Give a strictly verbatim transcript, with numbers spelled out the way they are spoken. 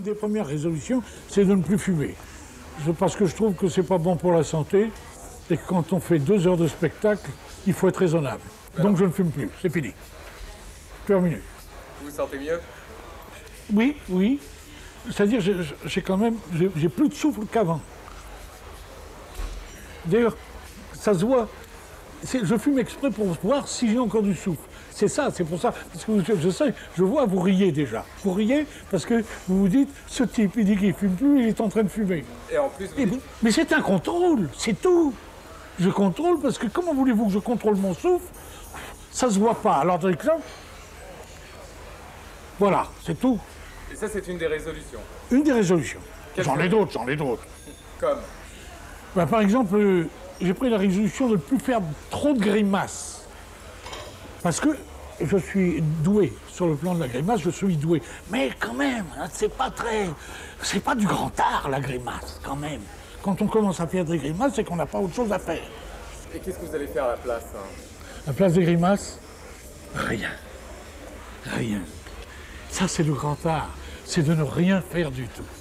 des premières résolutions, c'est de ne plus fumer. Parce que je trouve que c'est pas bon pour la santé et que quand on fait deux heures de spectacle, il faut être raisonnable. Donc je ne fume plus, c'est fini. Terminé. Vous vous sentez mieux? Oui, oui. C'est-à-dire, j'ai, j'ai quand même, j'ai, j'ai plus de souffle qu'avant. D'ailleurs, ça se voit. C'est, je fume exprès pour voir si j'ai encore du souffle. C'est ça, c'est pour ça. Parce que je sais, je vois, vous riez déjà. Vous riez parce que vous vous dites, ce type, il dit qu'il ne fume plus, il est en train de fumer. Et en plus, vous Et, dites... mais c'est un contrôle, c'est tout. Je contrôle parce que comment voulez-vous que je contrôle mon souffle? Ça se voit pas. Alors, par exemple, voilà, c'est tout. Et ça, c'est une des résolutions. Une des résolutions. Quelle J'en ai serait- d'autres, j'en ai d'autres. Comme? Ben, par exemple, euh, j'ai pris la résolution de ne plus faire trop de grimaces. Parce que je suis doué. Sur le plan de la grimace, je suis doué. Mais quand même, hein, c'est pas très... C'est pas du grand art, la grimace, quand même. Quand on commence à faire des grimaces, c'est qu'on n'a pas autre chose à faire. Et qu'est-ce que vous allez faire à la place, hein? La place des grimaces, rien. Rien. Ça, c'est le grand art. C'est de ne rien faire du tout.